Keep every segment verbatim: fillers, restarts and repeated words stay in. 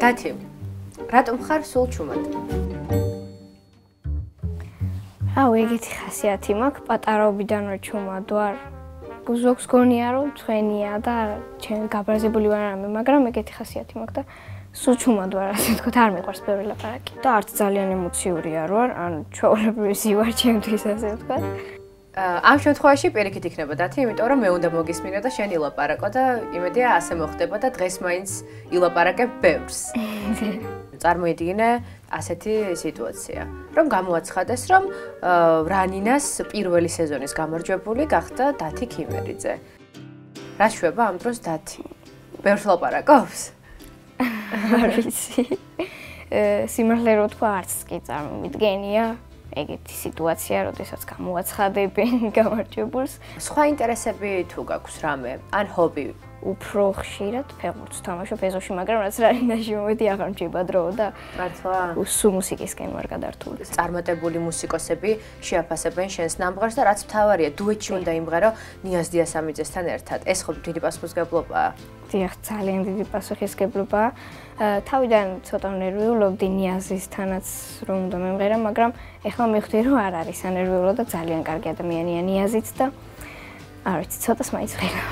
დათი, რატომ ხარ სულ ჩუმად? აუ, ეგეთი ხასიათი მაქვს, პატარაობიდან რომ ჩუმად ვარ. გუზოქს გონია რომ ჩვენია და ჩემ გაბრაზებული ვარ რამე, მაგრამ ეგეთი ხასიათი მაქვს და სულ ჩუმად ვარ, ასე ვთქვათ, არ მიყვარს ბევრი ლაპარაკი. და არც ძალიან ემოციური არ ვარ, ან ჩვეულებრივი ვარ ჩემთვის, ასე ვთქვათ. ამ შემთხვევაში პირიქით იქნება დათი, იმიტომ რომ მე უნდა მოგისმინო და შენ ილაპარაკო და იმედია ასე მოხდება და დღეს მაინც ილაპარაკებ ბევრს. წარმოიდგინე ასეთი სიტუაცია, რომ გამოაცხადეს, რომ რანინას პირველი სეზონის გამარჯვებული გახდა დათი ქიმერიძე. რა შვება ამ დროს დათი? ბევრს ლაპარაკობს? არ ვიცი. სიმართლე რო თქვა, არც კი წარმომიდგენია ეგეთი სიტუაცია, როდესაც გამოაცხადებენ გამარჯვებულს. სხვა ინტერესები თუ გაქვს რამე, ან ჰობი? უფრო ხშირად ფეხბურთს ვთამაშობ ეზოში, მაგრამ რაც რანინაში მომედი აღარ მჭირდება დრო და მართლა? სულ მუსიკისკენ ვარ გადართული. წარმატებული მუსიკოსები შეაფასებენ შენს ნამღარს და რაც მთავარია, დუეტში უნდა იმღერო ნიაზ დიასამიძესთან ერთად. ეს ხო დიდი პასუხისმგებლობაა? დიახ, ძალიან დიდი პასუხისმგებლობაა. თავიდან ცოტა ნერვიულობდი ნიაზისთანაც რომ უნდა მემღერა, მაგრამ ეხლა მივხვდი რომ არ არის ანერვიულო და ძალიან კარგი ადამიანია ნიაზიც და არ ვიცი, ცოტას მაინც ვღერავ.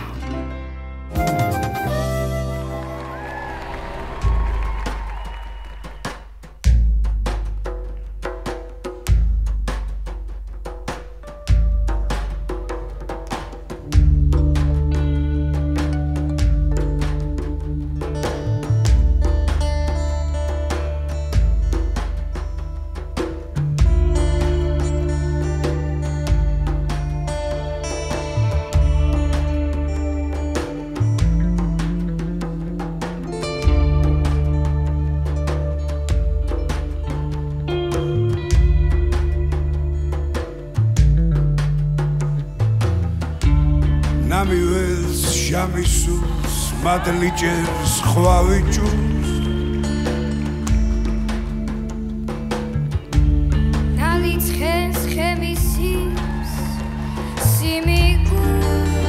ნამიველს შამისულს მადლიჭერს ხვავი ჭურს ნალიცხენს ხემისის სიმიგულს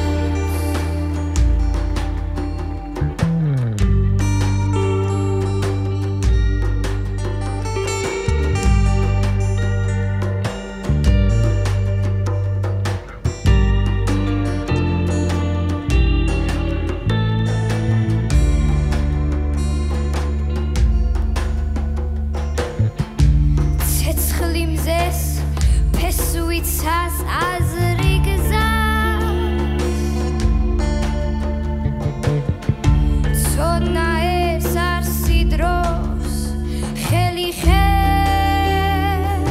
As as rigzas Sodna es arsidros Kheli khes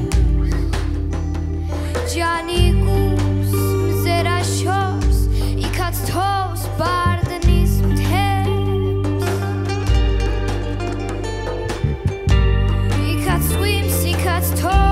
Jani gus mzerashos Ikat tos bardnis mteps Ikat swims, ikat tos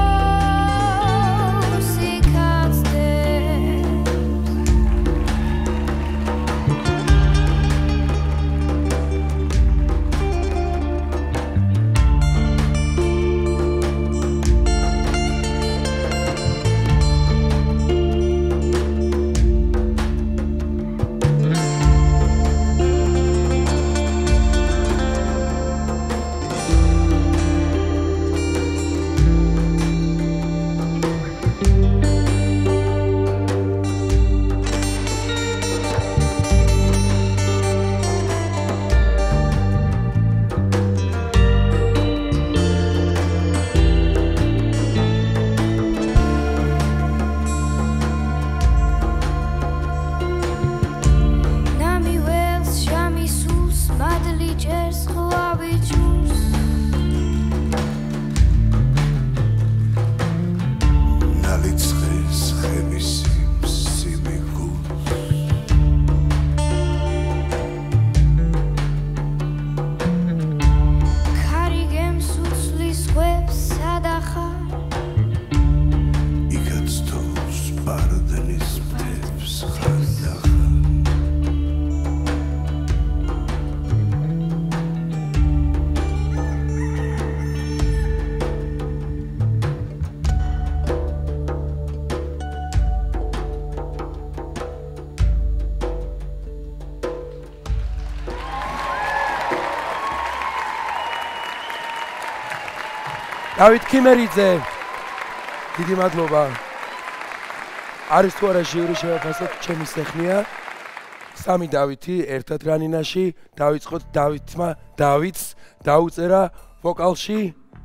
დავით ქიმერიძე. დიდი მადლობა. არის თუ არა ჟიური შევაფასოთ ჩემი სეხნია. სამი დავითი ერთად რანინაში დავიწყოთ დავითმა დავითს დაუწერა ვოკალში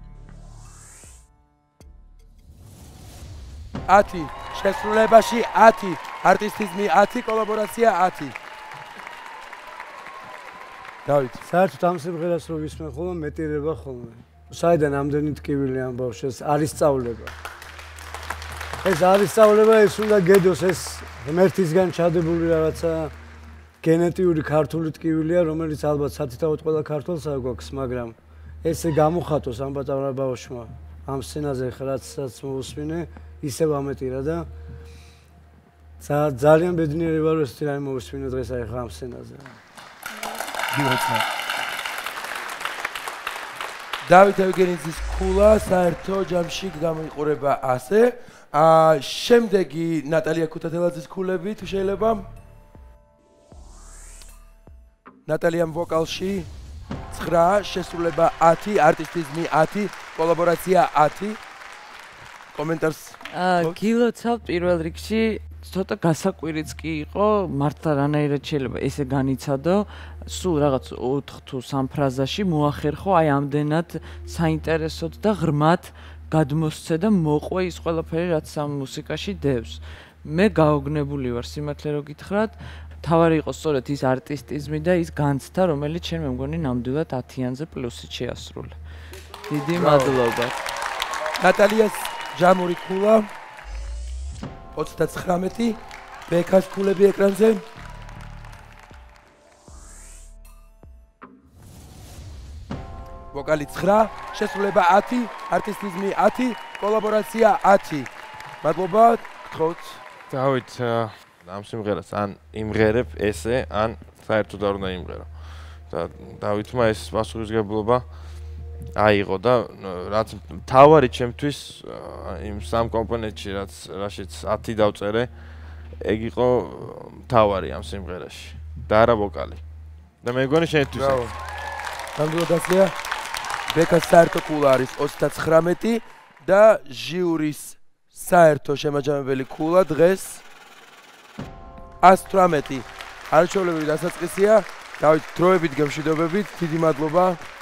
ათი შესრულებაში ათი არტისტიზმი ათი კოლაბორაცია ათი დავით საერთოდ ამ სიმღერას რო ვისმენ ხოლმე მეტირება ხოლმე საიდან ამდენი ტკივილი ამ ბავშვს არის სწავლება ეს არის სწავლება ეს უნდა გედოს ეს ღმერთისგან ჩადებული რაღაცა გენეტიური ქართული ტკივილია რომელიც ალბათ სათითაოდ ყველა ქართველს არ გვაქვს მაგრამ ესე გამოხატოს ამ პატარა ბავშვმა ამ სცენაზე ხრაცაც მოусმინე ისევ ამეტირა და ძალიან ბედნიერი ვარ ეს თირანი მოусმინე დღეს აი ხა ამ სცენაზე დავით ევგენიძის ქულა საერთო ჯამში გამოიყურება ასე აა შემდეგი ნატალია ქუთათელაძის ქულები თუ შეიძლება ნატალიამ ვოკალში ცხრა შესრულება ათი არტისტიზმი ათი კოლაბორაცია ათი კომენტარს გილოცავ პირველ რიგში ცოტა გასაკვირიც კი იყო მართლა რანაირად შეიძლება ესე განიცადო სულ რაღაც ოთხ თუ სამ ფრაზაში მოახერხო აი ამდენად საინტერესოდ და ღრმად გადმოსცე და მოყვე ის ყველაფერი რაც ამ მუსიკაში დევს მე გაოგნებული ვარ სიმართლე რო გითხრათ თავარი იყო სწორედ ის არტისტიზმი და ის განცდა რომელიც შენ მე მგონი ნამდვილად ათიანზე პლუსით შეასრულე დიდი მადლობა ნატალიას ჯამური ქულა ოცდაცხრამეტი ბექას ქულები ეკრანზე ვოკალი ცხრა შესრულება ათი არტისტიზმი ათი კოლაბორაცია ათი მადლობა გთხოვთ დავით ამ სიმღერას ან იმღერებ ესე ან საერთოდ არ უნდა იმღერო და დავითმა ეს პასუხისმგებლობა აიღო და რაც თავარი ჩემთვის იმ სამ კომპონენტში რაც რაშიც ათი დავწერე ეგ იყო თავარი ამ სიმღერაში და არა ვოკალი და მე მგონი შენთვის ნამდვილად ასეა ბეკას საერთო ქულა არის ოცდაცხრამეტი და ჟიურის საერთო შემაჯამებელი ქულა დღეს ასთვრამეტი არჩეულებრივი დასაწყისია დავით დროებით გემშვიდობებით დიდი მადლობა